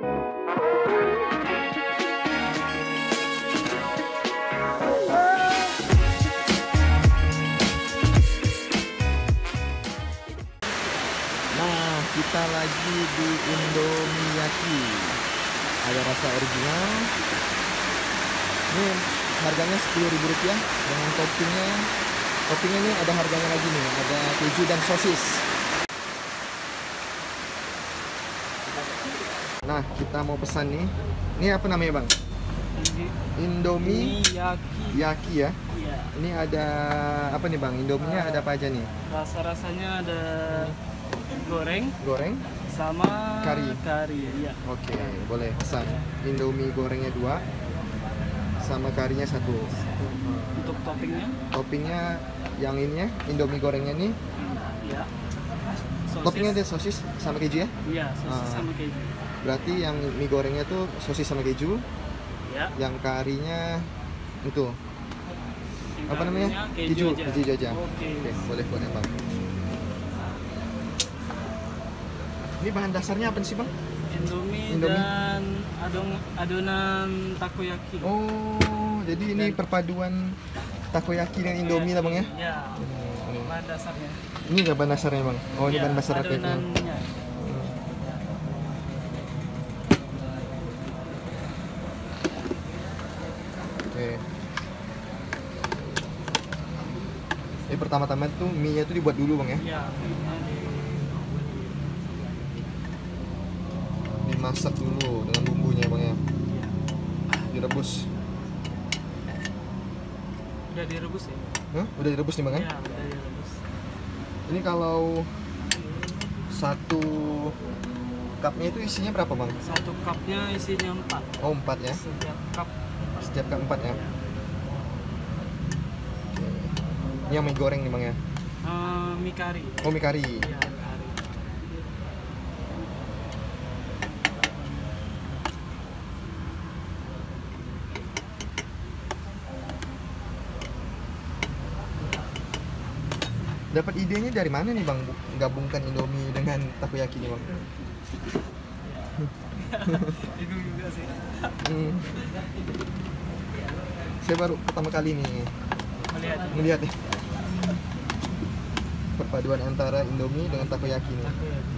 Nah, kita lagi di Indomiyaki. Ada rasa original. Ini harganya Rp10.000 dengan toppingnya. Toppingnya ini ada harganya lagi nih, ada keju dan sosis. Nah, kita mau pesan nih. Ini apa namanya, Bang? Indomie Yaki ya. Iya. Ini ada apa nih, Bang? Indominya ada apa aja nih? Rasa-rasanya ada goreng sama Kari. Iya. Oke, boleh pesan Indomie gorengnya 2 sama karinya 1. Untuk toppingnya? Toppingnya yang ininya Indomie gorengnya nih. Iya. Toppingnya ada sosis sama keju ya? Iya, sosis sama keju. Berarti yang mie gorengnya tuh sosis sama keju. Ya. Yang karinya itu Yang apa namanya? Keju aja. Oke, boleh Bang. Ini bahan dasarnya apa sih, Bang? Indomie. Dan adonan takoyaki. Oh, jadi ini perpaduan takoyaki dengan Indomie lah, Bang ya? Iya. Bahan dasarnya. Ini nggak bahan dasarnya, Bang? Oh, ini Ya, bahan dasar raketnya. adonannya. Oke. Ini pertama-tama tuh mie-nya tuh dibuat dulu, Bang ya? Iya. Dimasak dulu dengan bumbunya, Bang ya? Direbus. Udah direbus ya? Hah? Udah direbus nih, Bang kan? Iya, udah direbus. Ini kalau 1 cupnya itu isinya berapa, Bang? 1 cupnya isinya 4. Oh, 4 ya? Setiap cup 4. Setiap cup 4 ya? Ini yang mie goreng nih, Bang ya? Mie kari. Oh, mie kari. Iya, kari. Dapat idenya dari mana nih, Bang? Gabungkan Indomie dengan takoyaki nih, Bang? Bingung juga sih. Saya baru pertama kali nih melihat ya. Perpaduan antara Indomie dengan takoyaki nih. Takoyaki.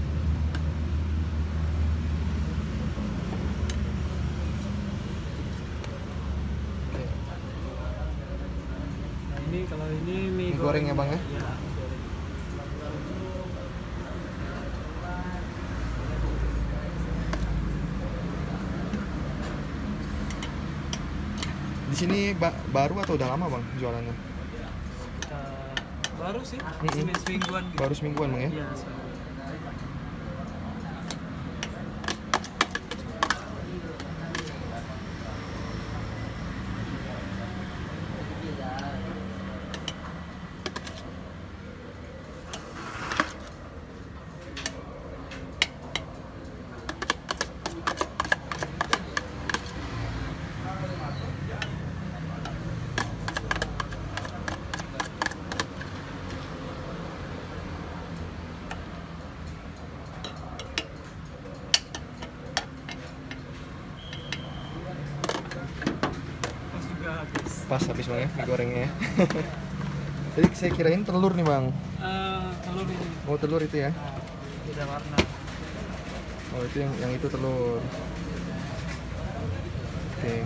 Oke. Nah, ini kalau ini mie Gorengnya, Bang ya? Iya. Di sini baru atau udah lama, Bang, jualannya? Baru sih, semingguan gitu. Baru semingguan, Bang ya? Iya, Pas habis, Bang ya, mie gorengnya ya. Jadi saya kirain telur nih, Bang. telur ini. Oh, telur itu ya? Nah, beda warna. Oh, itu yang itu telur. Oke.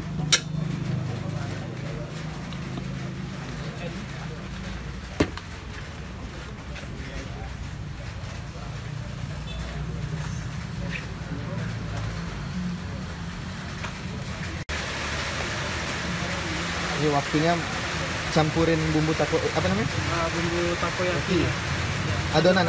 Ini waktunya campurin bumbu apa namanya? Bumbu takoyaki. Adonan.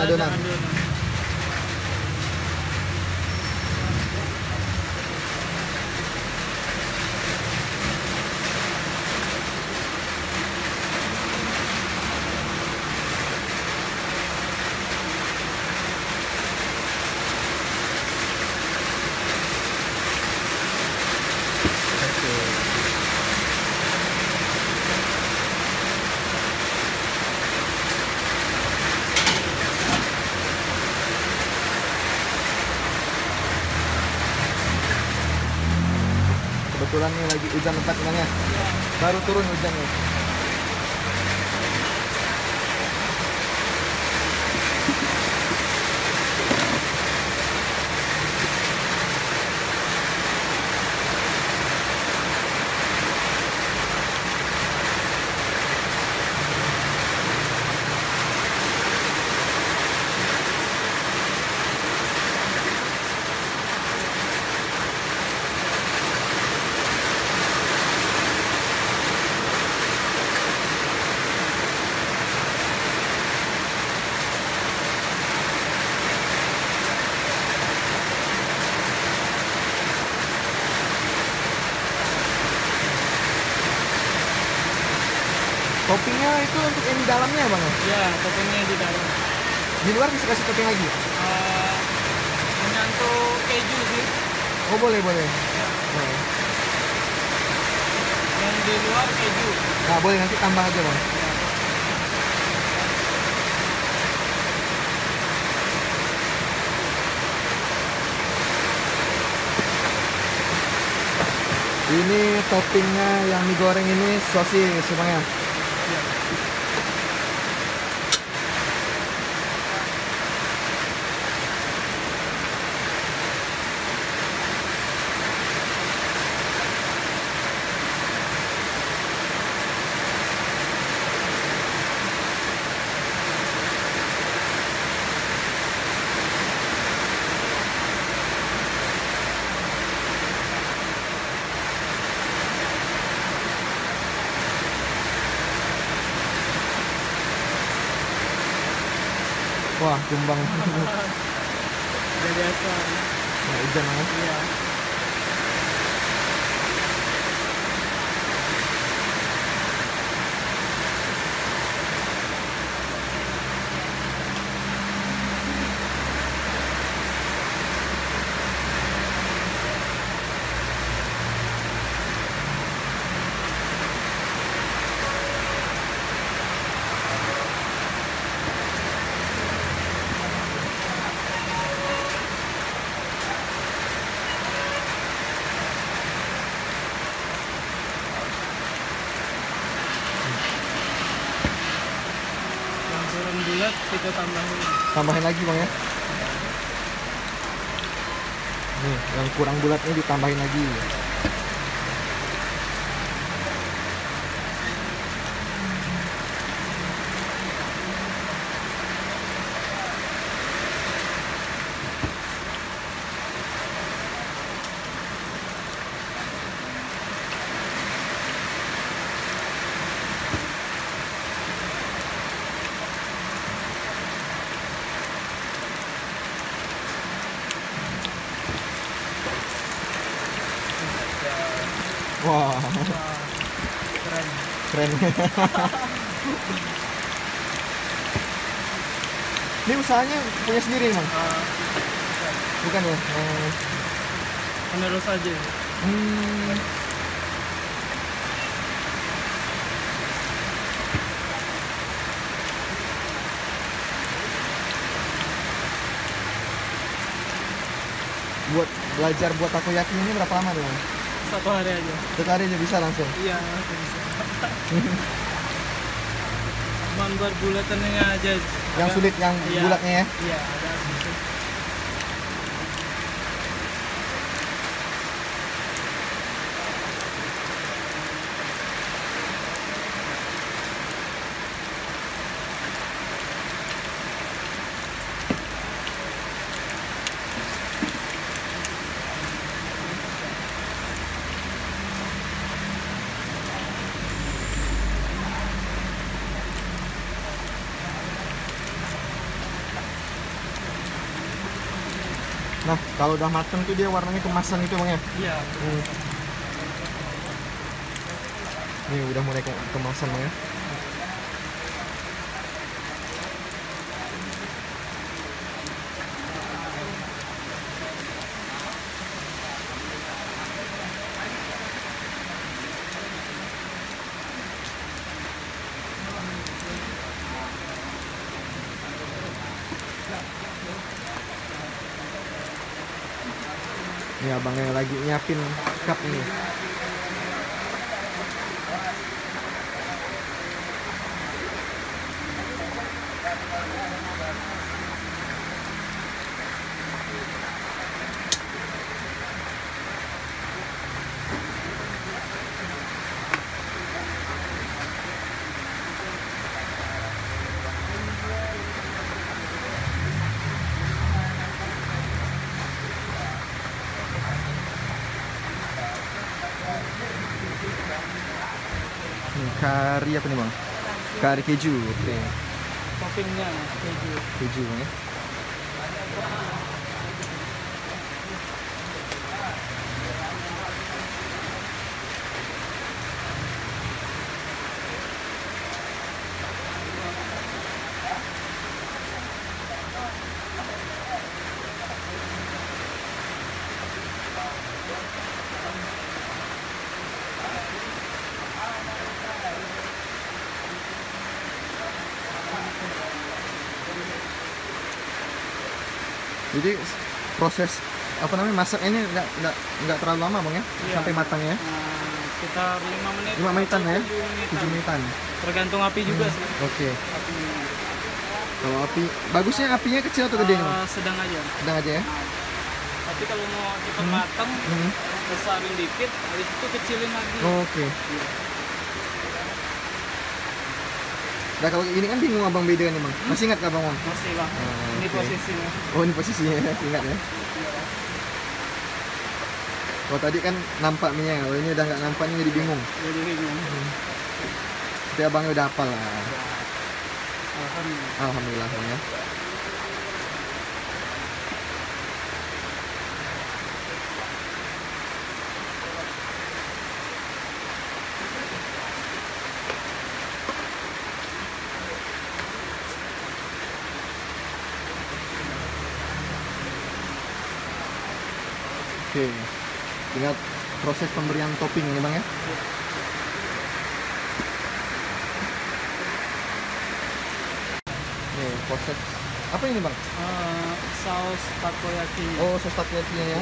kebetulan nih lagi hujan lebat Bang ya. Baru turun hujannya. Toppingnya itu untuk yang di dalamnya Bang ya? Iya, toppingnya di dalam. Di luar bisa kasih topping lagi? Menyentuh keju sih. Oh boleh boleh. Ya. Nah, Yang di luar keju. nah boleh nanti tambah aja Bang. Ya. Ini toppingnya yang mie goreng ini sosis semuanya. Ya. Wah tumbang. Udah biasa. Nah, hujan Bang ya. Iya. Yang turun bulat kita tambahin. Tambahin lagi Bang ya. Nih, yang kurang bulat ini ditambahin lagi. Wah, Wah, keren. keren. Ini usahanya punya sendiri Bang? Bukan ya? Penerus aja. Hmm. Buat belajar buat takoyaki ini berapa lama nih Bang? 1 hari aja. Sekali aja bisa langsung. Iya, langsung bisa. Cuman buat bulatannya aja. Yang sulit yang Iya. bulatnya ya. Iya, ada susah. Nah, kalau udah mateng tuh dia warnanya kemasan itu Bang ya. Iya. Nih udah mulai kemasan Bang ya. Ini abangnya lagi nyiapin lengkap ini. Kari apa nih bang? Kari keju, oke. Toppingnya keju. Keju ya. Jadi proses apa namanya masak ini nggak terlalu lama bang ya? Iya. Sampai matang ya? Sekitar 5 menit. 5 menitan ya? 7 7 menitan. Tergantung api juga sih. Oke. Apinya. Kalau api bagusnya apinya kecil atau gede nih bang? Sedang aja. Sedang aja ya? Tapi kalau mau cepat matang, besarin dikit, habis itu kecilin lagi. Oke. Iya. Nah kalau ini kan bingung abang beda nih bang. Masih ingat nggak bang? Masih bang. Ini oke. posisinya. Oh ini posisinya ingat ya? Kalau tadi kan nampak minyak, kalau ini udah nggak nampak ini jadi bingung. Jadi bingung. Tapi abangnya udah hafal lah. Alhamdulillah. Alhamdulillah bang ya. Oke, tinggal proses pemberian topping ini bang ya. Nih proses apa ini bang? Saus takoyaki. Oh sos takoyakinya ya.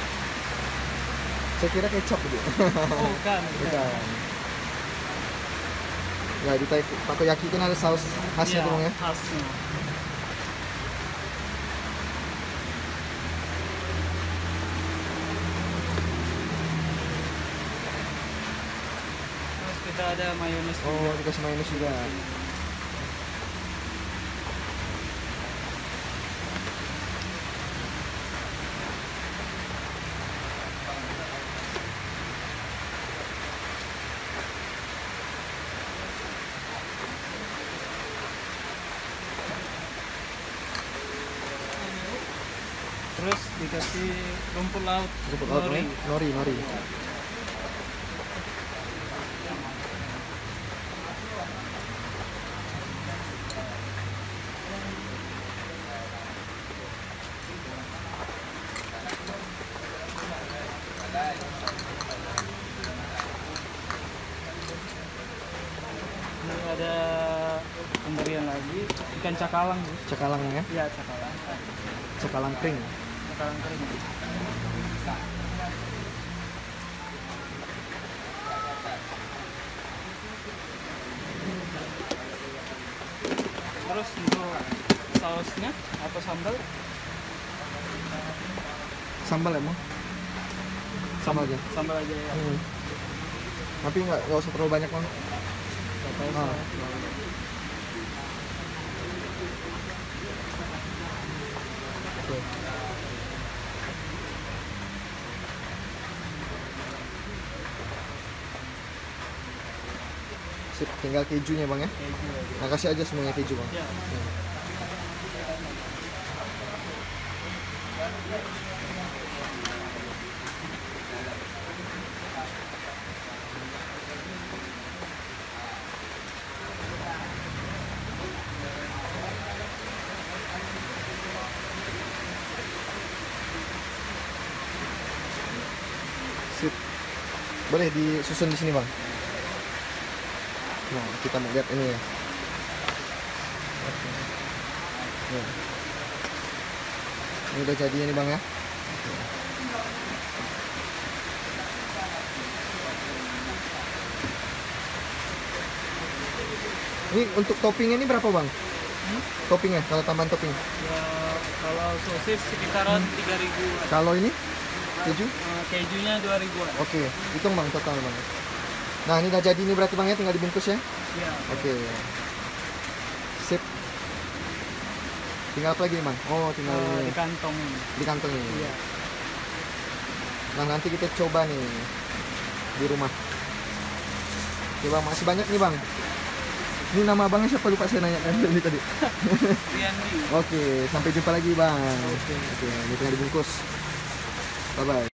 Saya kira kecap gitu. Oh, bukan. Bukan. Ya di takoyaki kan ada saus khasnya Iya, tuh bang ya. khasnya. Terus kita ada mayones. Oh dikasih mayones juga. Terus dikasih rumput laut. Rumput laut nori. ya? Nori. Ini ada pemberian lagi ikan cakalang. Cakalang ya. Iya, cakalang. Cakalang kering. Cakalang kering. Terus untuk sausnya atau sambal? Sambal ya bang? Sambal aja. Sambal aja ya. Tapi nggak usah terlalu banyak bang. Nggak tahu Ah. saya. Oke. Sip, tinggal kejunya bang ya. Keju aja. Nah kasih aja semuanya keju bang. Ya. Sip. Boleh disusun di sini bang. Nah kita mau lihat ini ya. Nih. Ini udah jadi ini bang ya. Ini untuk toppingnya ini berapa bang? Toppingnya, kalau tambahan topping. Ya, kalau sosis sekitaran 3.000-an. Kalau ini keju? Kejunya 2.000-an. Oke, hitung bang total bang. Nah ini udah jadi nih berarti bang ya, tinggal dibungkus ya. Iya. Oke. Sip. Tinggal apa lagi nih bang? Oh tinggal Di kantong ini. di kantong ini. Iya. Nah nanti kita coba nih di rumah. Coba masih banyak nih bang. Ini nama abangnya siapa, lupa saya nanya dari tadi. Riandi. Oke, sampai jumpa lagi bang. Oke. Oke, ini tinggal dibungkus. Bye bye.